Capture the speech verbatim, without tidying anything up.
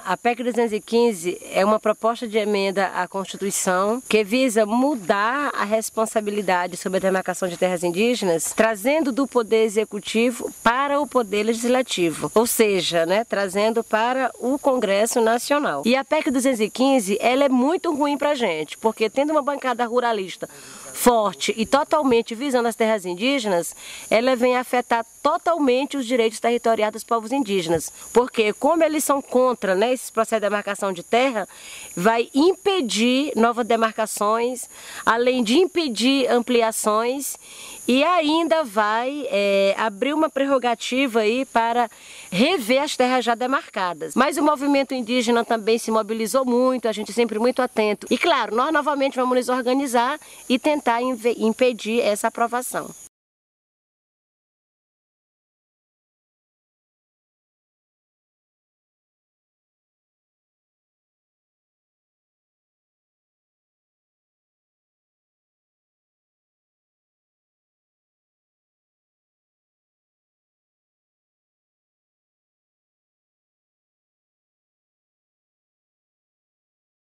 A P E C duzentos e quinze é uma proposta de emenda à Constituição que visa mudar a responsabilidade sobre a demarcação de terras indígenas, trazendo do Poder Executivo para o Poder Legislativo, ou seja, né, trazendo para o Congresso Nacional. E a P E C duzentos e quinze ela é muito ruim para a gente, porque tendo uma bancada ruralista forte e totalmente visando as terras indígenas, ela vem afetar totalmente os direitos territoriais dos povos indígenas, porque como eles são contra, né, esse processo de demarcação de terra, vai impedir novas demarcações, além de impedir ampliações, e ainda vai é, abrir uma prerrogativa aí para rever as terras já demarcadas. Mas o movimento indígena também se mobilizou muito, a gente sempre muito atento. E claro, nós novamente vamos nos organizar e tentar impedir essa aprovação.